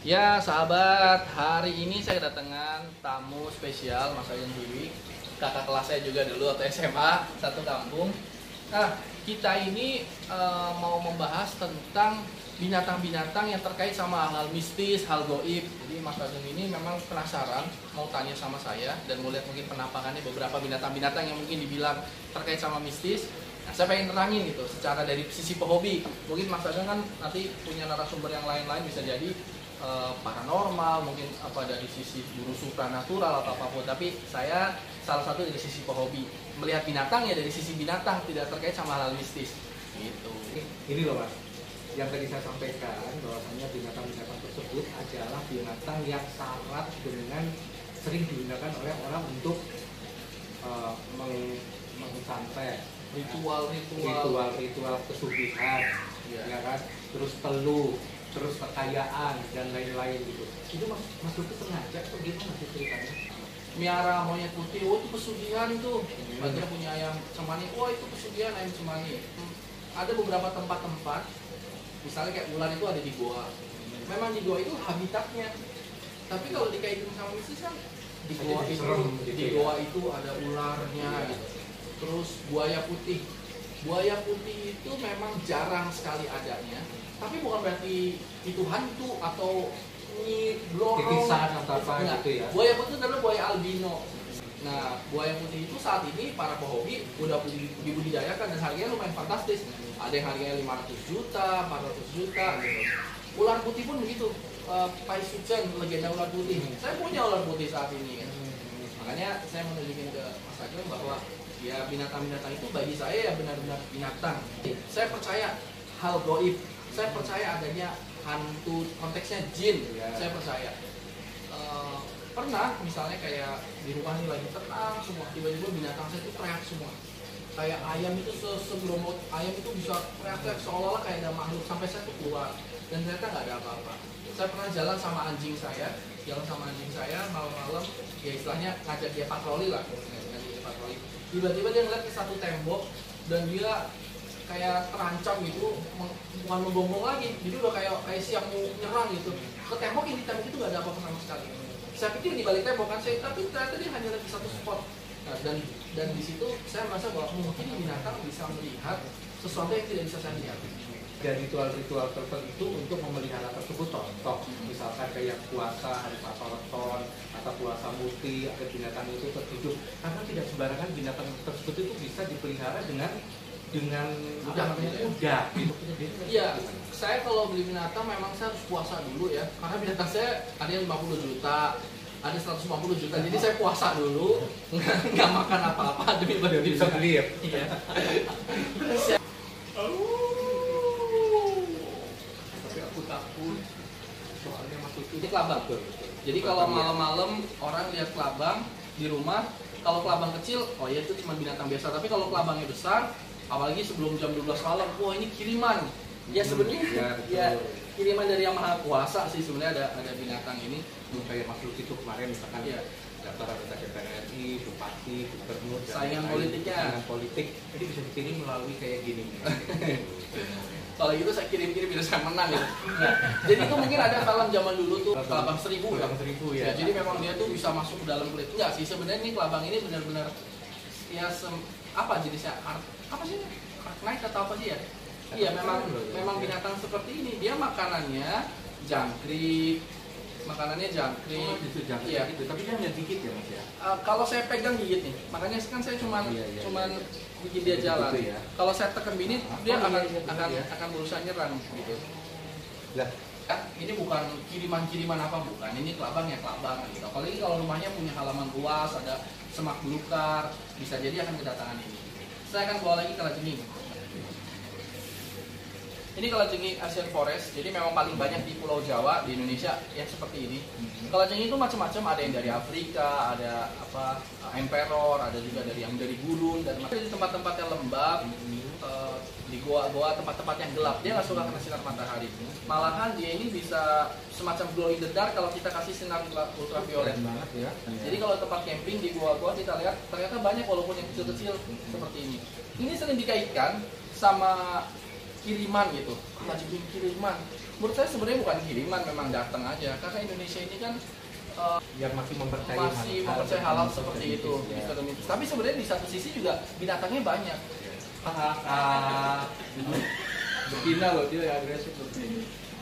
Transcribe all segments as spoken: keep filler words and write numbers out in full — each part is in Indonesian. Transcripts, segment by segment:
Ya sahabat, hari ini saya kedatangan tamu spesial Mas Ayan Dewi, kakak kelas saya juga dulu atau S M A, satu kampung. Nah, kita ini e, mau membahas tentang binatang-binatang yang terkait sama hal mistis, hal goib. Jadi Mas Ayan ini memang penasaran, mau tanya sama saya dan mau lihat mungkin penampakannya beberapa binatang-binatang yang mungkin dibilang terkait sama mistis. Nah, saya pengen terangin gitu, secara dari sisi pehobi. Mungkin Mas Ayan kan nanti punya narasumber yang lain-lain, bisa jadi paranormal, mungkin apa dari sisi guru supranatural atau apapun, tapi saya salah satu dari sisi pehobi, melihat binatang ya dari sisi binatang, tidak terkait sama hal mistis gitu. Ini loh Mas, yang tadi saya sampaikan bahwasanya binatang-binatang tersebut adalah binatang yang syarat dengan sering digunakan oleh orang untuk uh, meng mensantet ritual-ritual ritual-ritual kesugihan, ya. Ya kan, terus teluh, terus kekayaan dan lain-lain gitu. Itu mas mas Lutfi sengaja atau gimana sih ceritanya? Miara monyet putih, oh itu pesugihan tuh. Hmm. Bagian punya ayam cemani, oh itu pesugihan ayam cemani. Hmm. Ada beberapa tempat-tempat, misalnya kayak ular itu ada di goa. Memang di goa itu habitatnya. Tapi kalau dikaitin sama mistis kan di goa itu, gitu di goa ya? Itu ada ularnya ya. Gitu. Terus buaya putih. Buaya putih itu memang jarang sekali adanya. Tapi bukan berarti itu hantu atau ini blorong atau apa gitu ya. Buaya putih adalah buaya albino. Nah, buaya putih itu saat ini para pehobi udah dibudidayakan dan harganya lumayan fantastis. Ada yang harganya lima ratus juta, empat ratus juta gitu. Ular putih pun begitu. Uh, Paisuchen, legenda ular putih. Saya punya ular putih saat ini kan. Makanya saya menunjukin ke Mas Agil bahwa ya binatang-binatang itu bagi saya ya benar-benar binatang. Saya percaya hal goib. Saya percaya adanya hantu, konteksnya jin, ya. Saya percaya e, pernah misalnya kayak di rumah ini lagi tenang semua, tiba-tiba binatang saya itu teriak semua. Kayak ayam itu segeromot ayam itu bisa teriak-teriak seolah-olah kayak ada makhluk, sampai saya tuh keluar dan ternyata nggak ada apa-apa. Saya pernah jalan sama anjing saya, jalan sama anjing saya malam-malam, ya istilahnya ngajak dia patroli lah, ngajak dia patroli. Tiba-tiba dia ngeliat ke satu tembok dan dia kayak terancam gitu, bukan menggonggong lagi, jadi udah kayak kayak siap mau nyerang gitu. Ke tembok, yang di tembok itu nggak ada apa-apa sama sekali. Saya pikir di balik tembok kan, saya, tapi ternyata dia hanya lagi satu spot. Nah, dan dan di situ saya merasa bahwa mungkin binatang bisa melihat sesuatu yang tidak bisa saya lihat. Dan ritual-ritual tertentu untuk memelihara tersebut, contoh misalkan kayak puasa hari Patoreton atau puasa muti agar binatang itu terhidup, karena tidak sembarangan binatang tersebut itu bisa dipelihara dengan dengan udah udah gitu. Iya, saya kalau beli binatang memang saya harus puasa dulu ya, karena binatang saya ada yang lima puluh juta, ada seratus lima puluh juta, jadi saya puasa dulu, nggak makan apa-apa demi biar bisa beli ya. Iya. Tapi aku takut soalnya masuk ini kelabang. Jadi kalau malam-malam orang lihat kelabang di rumah, kalau kelabang kecil, oh ya itu cuma binatang biasa, tapi kalau kelabangnya besar, apalagi sebelum jam dua belas malam, wah ini kiriman. Ya sebenarnya ya, ya kiriman dari Yang Maha Kuasa sih sebenarnya, ada ada binatang ini. Kayak Mas Lutfi itu kemarin misalkan ya daftar anggota D P R R I, bupati, gubernur, saingan politiknya, saingan politik, jadi bisa dikirim melalui kayak gini. Kalau gitu saya kirim-kirim biar saya menang gitu. Nah, jadi itu mungkin ada film zaman dulu tuh kelabang seribu ya. seribu ya. Ya. Jadi memang dia tuh bisa masuk ke dalam kulit. Enggak sih sebenarnya ini kelabang ini benar-benar ya sem apa jenisnya? Apa sih? Arknight atau apa sih ya? Iya memang memang binatang seperti ini. Dia makanannya jangkrik, makanannya jangkrik. Oh, itu jangkrik iya. Gitu. Tapi dia hanya gigit ya Mas ya. Uh, kalau saya pegang gigit nih, makanya kan saya cuman iya, iya, cuman iya. bikin dia jalan. Gitu ya. Kalau saya tekan bini, ah, dia oh, akan iya, iya, akan ya. akan berusaha nyerang gitu. Lah, kan ini bukan kiriman-kiriman apa bukan, ini kelabang ya kelabang gitu. Apalagi kalau rumahnya punya halaman luas, ada semak belukar, bisa jadi akan kedatangan ini. Saya akan bawa lagi kalajengking. Ini kalajengking Asian Forest, jadi memang paling banyak di Pulau Jawa di Indonesia yang seperti ini. Kalajengking itu macam-macam, ada yang dari Afrika, ada apa emperor, ada juga dari yang dari gurun, dan di tempat-tempat yang lembab, uh, di goa-goa, tempat-tempat yang gelap, dia nggak suka kena sinar matahari. Malahan dia ini bisa semacam glow in the dark kalau kita kasih sinar ultraviolet banget ya. Jadi kalau tempat camping di goa-goa kita lihat ternyata banyak walaupun yang kecil-kecil seperti ini. Ini sering dikaitkan sama kiriman gitu, ngajuin kiriman. Menurut saya sebenarnya bukan kiriman, memang datang aja. Karena Indonesia ini kan uh, yang masih mempercayai masih hal, mempercayai hal-hal seperti itu. Ya. Tapi sebenarnya di satu sisi juga binatangnya banyak. Betina loh, dia agresif begini.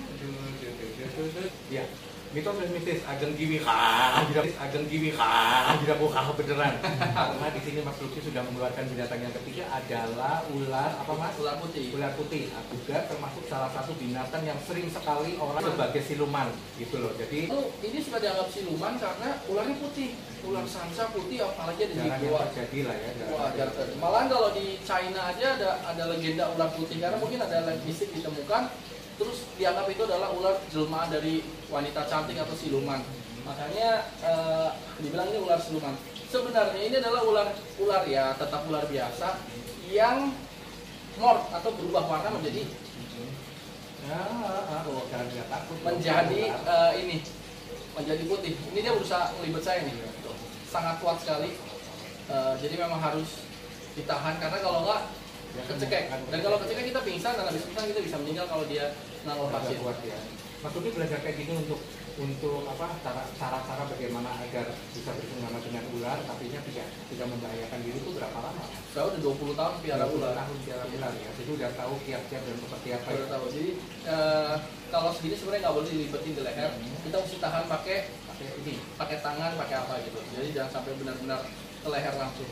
Ya, mitos dan mistis ageng giwi kah, ageng giwi kah, tidak kah beneran. Karena di sini Mas Luki sudah mengeluarkan binatang yang ketiga adalah ular apa Mas? Ular putih. Ular putih. Nah, juga termasuk salah satu binatang yang sering sekali orang sebagai siluman, gitu loh. Jadi oh, ini sudah dianggap siluman karena ularnya putih, ular sanca putih, apalagi ada di luar. Terjadi lah ya. Wah, malahan kalau di China aja ada ada legenda ular putih karena mungkin ada bisik ditemukan. Terus dianggap itu adalah ular jelmaan dari wanita cantik atau siluman. Makanya uh, dibilang ini ular siluman. Sebenarnya ini adalah ular ular ya, tetap ular biasa yang morph atau berubah warna menjadi ya, oh, jangan dia takut. Menjadi uh, ini menjadi putih. Ini dia berusaha ngelibet saya nih. Sangat kuat sekali. Uh, jadi memang harus ditahan karena kalau enggak ya, kecekek. Dan kalau kecekek kita pingsan dan habis pingsan kita bisa meninggal kalau dia nggak lepasin. Kuat ya. Mas Luki belajar kayak gini untuk untuk apa cara cara bagaimana agar bisa bersama dengan ular tapi tidak tidak membahayakan diri itu berapa lama? Saya udah dua puluh tahun piara ular. Tahun piara ular ya. Jadi udah tahu kiat-kiat dan seperti apa. Udah tahu. Jadi uh, kalau segini sebenarnya nggak boleh dilibetin di leher. Hmm. Kita mesti tahan pakai pakai ini, pakai tangan, pakai apa gitu. Jadi jangan sampai benar-benar ke leher langsung.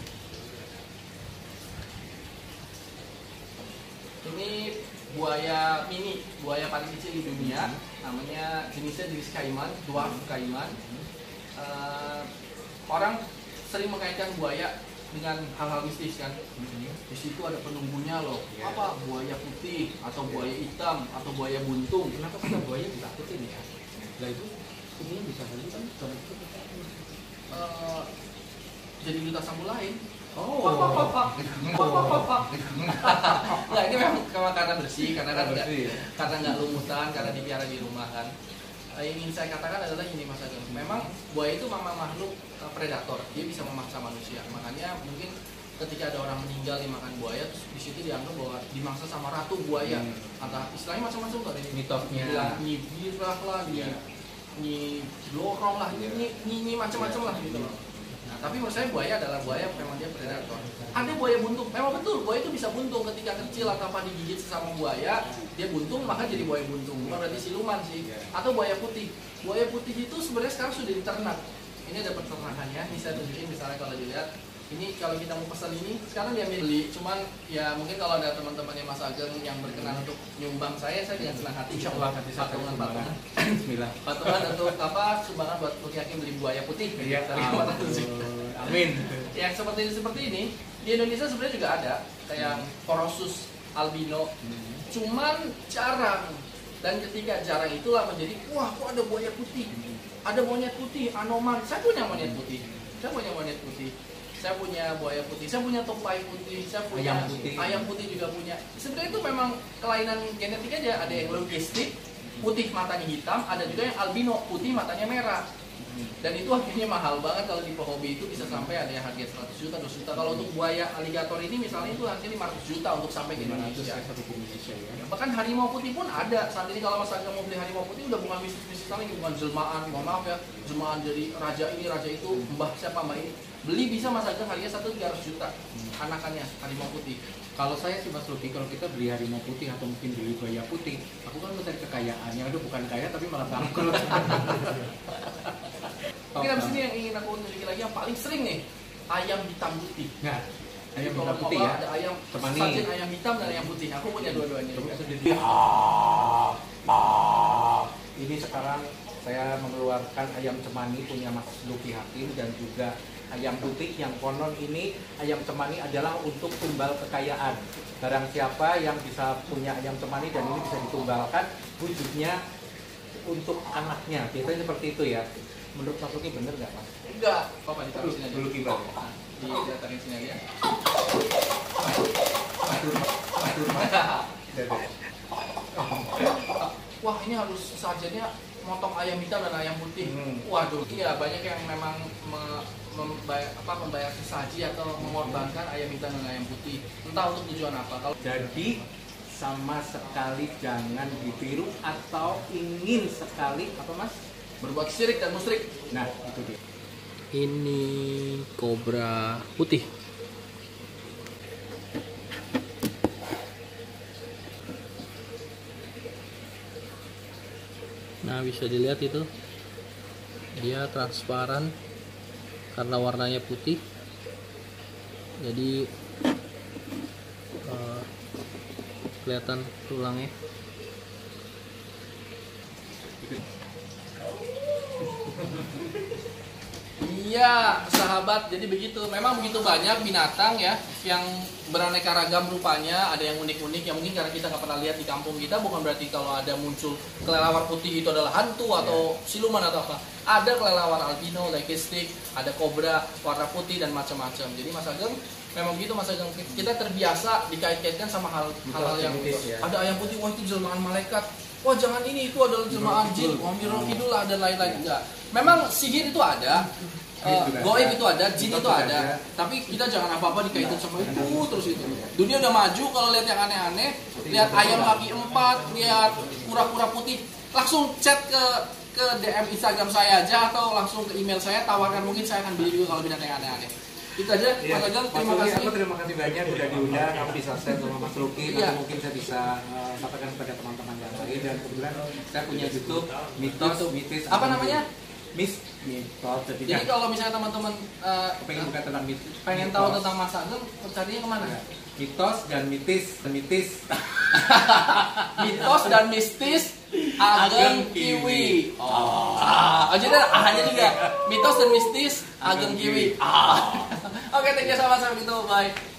Ini buaya mini, buaya paling kecil di dunia, namanya jenisnya jenis kaiman, dwarf kaiman. Uh, orang sering mengaitkan buaya dengan hal-hal mistis kan. Di situ ada penunggunya loh. Yeah. Apa buaya putih atau buaya hitam atau buaya buntung? Kenapa sih buaya ditakutin ya? Nah itu ini bisa jadi kan uh, jadi duta samurai. Oh. Nggak, ini memang karena bersih, karena kan nggak, bersih, ya? karena nggak lumutan, karena dipiara di rumah kan. Yang ingin saya katakan adalah ini Mas Ageng. Memang buaya itu memang makhluk predator, dia bisa memaksa manusia. Makanya mungkin ketika ada orang meninggal dimakan buaya, terus di situ dianggap bahwa dimangsa sama ratu buaya. Hmm. Atau istilahnya macam-macam tuh ini. Mitosnya. Nyi birah lah, nyi, nyi blorong lah, nyi, nyi, nyi macam-macam lah gitu loh. Nah, tapi menurut saya buaya adalah buaya memang dia predator. Ada buaya buntung, memang betul buaya itu bisa buntung ketika kecil atau apa digigit sesama buaya, dia buntung maka jadi buaya buntung. Bukan berarti siluman sih. Atau buaya putih. Buaya putih itu sebenarnya sekarang sudah diternak. Ini ada peternakannya. Ini saya tunjukin misalnya kalau dilihat. Ini kalau kita mau pesan ini sekarang diambil beli. Cuman ya mungkin kalau ada teman-temannya Mas Ageng yang berkenan untuk nyumbang saya, saya dengan senang hati. Insya Allah nanti patungan patungan. Bismillah. Patungan untuk apa? Sumbangan buat Luki Hakim beli buaya putih. Iya. Amin. Yang seperti ini seperti ini di Indonesia sebenarnya juga ada kayak Porosus albino. Cuman jarang. Dan ketika jarang itulah menjadi wah kok ada buaya putih. Ada monyet putih, anoman. Saya punya monyet putih. Saya punya monyet putih. Saya punya buaya putih, saya punya tupai putih, saya punya ayam putih, ayam putih juga punya. Sebenarnya itu memang kelainan genetik aja. Ada yang logistik, putih matanya hitam, ada juga yang albino, putih matanya merah. Dan itu harganya mahal banget kalau di Pohobi itu bisa sampai ada yang harga seratus juta, dua ratus juta. Kalau untuk buaya aligator ini misalnya itu harganya lima ratus juta untuk sampai ke Indonesia. Ya, bahkan harimau putih pun ada. Saat ini kalau Mas Ageng mau beli harimau putih udah bukan bisnis-bisnis lagi, bukan jelmaan, mohon maaf ya, jelmaan jadi raja ini, raja itu, mbah siapa mbah ini. Beli bisa Mas Ageng harganya satu tiga ratus juta anakannya harimau putih. Kalau saya sih Mas Luki, kalau kita beli harimau putih atau mungkin beli buaya putih, aku kan mencari kekayaan yang itu bukan kaya tapi malah bangkrut. Mungkin habis ini yang ingin aku tunjukin lagi yang paling sering nih, ayam hitam putih. Nah, ayam hitam putih ya. Ada ayam sajen ayam hitam dan ayam putih. Aku punya dua-duanya. Ini sekarang saya mengeluarkan ayam cemani punya Mas Luki Hakim dan juga ayam putih yang konon ini ayam cemani adalah untuk tumbal kekayaan. Barang siapa yang bisa punya ayam cemani dan ini bisa ditumbalkan, wujudnya untuk anaknya. Biasanya seperti itu ya. Menurut Mas Luki bener nggak Mas? Enggak. Papa ditaruh sini aja. Dulu kibau. Di datarin sini aja. Wah ini harus sajennya motong ayam hitam dan ayam putih. Hmm. Waduh, iya banyak yang memang me, membayar, apa, membayar sesaji atau mengorbankan ayam hitam dan ayam putih. Entah untuk tujuan apa. Kalau jadi sama sekali jangan ditiru atau ingin sekali apa Mas? Berbuat syirik dan musyrik. Nah, itu dia. Ini kobra putih. Nah, bisa dilihat itu. Dia transparan karena warnanya putih. Jadi uh, kelihatan tulangnya. Iya, sahabat. Jadi begitu. Memang begitu banyak binatang ya yang beraneka ragam rupanya. Ada yang unik-unik yang mungkin karena kita nggak pernah lihat di kampung kita. Bukan berarti kalau ada muncul kelelawar putih itu adalah hantu atau siluman atau apa. Ada kelelawar albino, legistik, ada kobra warna putih dan macam-macam. Jadi Mas Ageng memang begitu Mas Ageng. Kita terbiasa dikait-kaitkan sama hal hal yang ya. Ada ayam putih, wah itu jelmaan malaikat. Wah jangan ini, itu adalah jelmaan jin, wah Mirul Kidul lah dan lain-lain. Enggak. Memang sihir itu ada. Uh, goib itu ada, jin itu ada, tapi kita jangan apa-apa dikaitin sama itu terus itu. Dunia udah maju, kalau lihat yang aneh-aneh, lihat ayam kaki empat, lihat kura-kura putih, langsung chat ke ke D M Instagram saya aja atau langsung ke email saya, tawarkan, mungkin saya akan beli juga kalau binatang yang aneh-aneh. Itu aja, ya, Mas Ageng, Mas terima Luki, kasih. aku terima kasih banyak sudah diundang, aku bisa share sama Mas Luki, Iya. nanti mungkin saya bisa uh, sampaikan kepada teman-teman yang lain, dan kebetulan saya punya YouTube Mitos Mitis. Apa namanya? Mis Mitos. Jadi, Jadi kalau misalnya teman-teman uh, pengen buka tentang mitos, pengen tahu tentang Mas Ageng, carinya kemana? ya, mitos dan mitis, dan mitis. Mitos dan mistis Ageng Kiwi. Oh, ah, jadi ahnya juga. Mitos dan mistis Ageng Kiwi. Ah. Oke, thank you sama-sama gitu. Bye.